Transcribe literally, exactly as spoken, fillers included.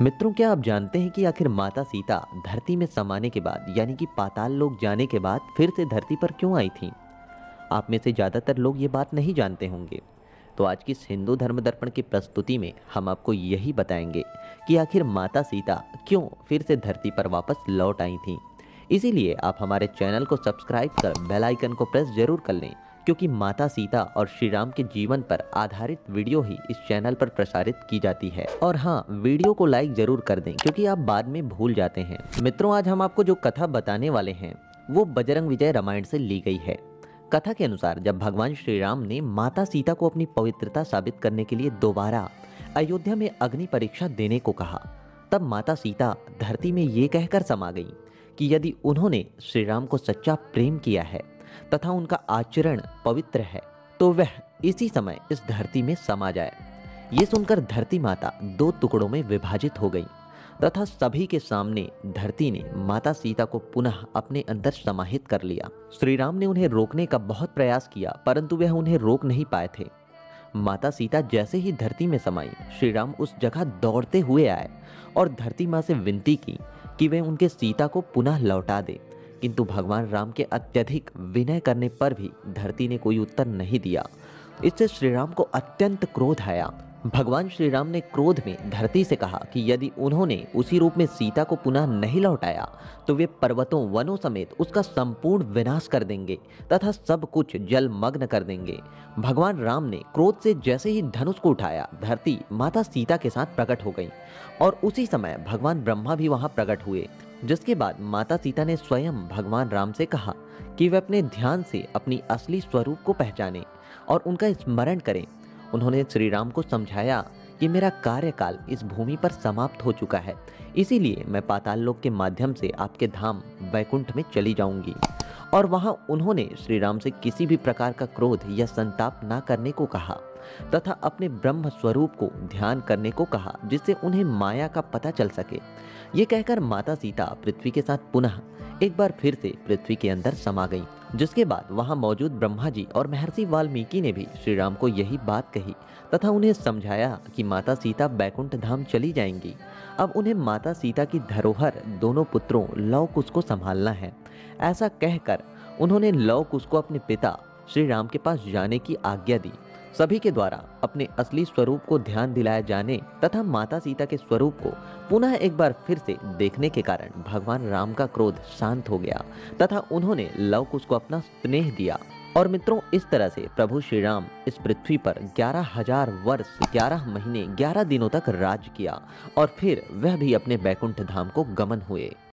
मित्रों, क्या आप जानते हैं कि आखिर माता सीता धरती में समाने के बाद यानी कि पाताल लोक जाने के बाद फिर से धरती पर क्यों आई थीं? आप में से ज़्यादातर लोग ये बात नहीं जानते होंगे। तो आज की इस हिंदू धर्म दर्पण की प्रस्तुति में हम आपको यही बताएंगे कि आखिर माता सीता क्यों फिर से धरती पर वापस लौट आई थीं। इसीलिए आप हमारे चैनल को सब्सक्राइब कर बेल आइकन को प्रेस जरूर कर लें, क्योंकि माता सीता और श्री राम के जीवन पर आधारित वीडियो ही इस चैनल पर प्रसारित की जाती है। और हाँ, वीडियो को लाइक जरूर कर दें, क्योंकि आप बाद में भूल जाते हैं। मित्रों, आज हम आपको जो कथा बताने वाले हैं वो बजरंग विजय रामायण से ली गई है। कथा के अनुसार जब भगवान श्री राम ने माता सीता को अपनी पवित्रता साबित करने के लिए दोबारा अयोध्या में अग्नि परीक्षा देने को कहा, तब माता सीता धरती में ये कहकर समा गई कि यदि उन्होंने श्री राम को सच्चा प्रेम किया है तथा उनका आचरण पवित्र है तो वह इसी समय इस धरती में समा जाए। ये सुनकर धरती माता दो टुकड़ों में विभाजित हो गई तथा सभी के सामने धरती ने माता सीता को पुनः अपने अंदर समाहित कर लिया। श्री राम ने उन्हें रोकने का बहुत प्रयास किया, परंतु वह उन्हें रोक नहीं पाए थे। माता सीता जैसे ही धरती में समाई, श्री राम उस जगह दौड़ते हुए आए और धरती माँ से विनती की कि वे उनके सीता को पुनः लौटा दे। किंतु भगवान राम के अत्यधिक विनय करने पर भी धरती ने कोई उत्तर नहीं दिया। इससे श्री राम को अत्यंत क्रोध आया। भगवान श्री राम ने क्रोध में धरती से कहा कि यदि उन्होंने उसी रूप में सीता को पुनः नहीं लौटाया तो वे पर्वतों वनों समेत उसका संपूर्ण विनाश कर देंगे तथा सब कुछ जलमग्न कर देंगे। भगवान राम ने क्रोध से जैसे ही धनुष को उठाया, धरती माता सीता के साथ प्रकट हो गई और उसी समय भगवान ब्रह्मा भी वहां प्रकट हुए। जिसके बाद माता सीता ने स्वयं भगवान राम से कहा कि वे अपने ध्यान से अपनी असली स्वरूप को पहचानें और उनका स्मरण करें। उन्होंने श्री राम को समझाया कि मेरा कार्यकाल इस भूमि पर समाप्त हो चुका है, इसीलिए मैं पाताल लोक के माध्यम से आपके धाम वैकुंठ में चली जाऊंगी। और वहां उन्होंने श्री राम से किसी भी प्रकार का क्रोध या संताप ना करने को कहा तथा अपने ब्रह्म स्वरूप को ध्यान करने को कहा, जिससे उन्हें माया का पता चल सके। ये कहकर माता सीता पृथ्वी के साथ पुनः एक बार फिर से पृथ्वी के अंदर समा गई। जिसके बाद वहां मौजूद ब्रह्मा जी और महर्षि वाल्मीकि ने भी श्री राम को यही बात कही तथा उन्हें समझाया कि माता सीता बैकुंठ धाम चली जाएंगी। अब उन्हें माता सीता की धरोहर दोनों पुत्रों लव कुश को संभालना है। ऐसा कहकर उन्होंने लव कुश को अपने पिता श्री राम के पास जाने की आज्ञा दी। सभी के द्वारा अपने असली स्वरूप को ध्यान दिलाया जाने तथा माता सीता के स्वरूप को पुनः एक बार फिर से देखने के कारण भगवान राम का क्रोध शांत हो गया तथा उन्होंने लव कुश को अपना स्नेह दिया। और मित्रों, इस तरह से प्रभु श्री राम इस पृथ्वी पर ग्यारह हजार वर्ष ग्यारह महीने ग्यारह दिनों तक राज किया और फिर वह भी अपने बैकुंठ धाम को गमन हुए।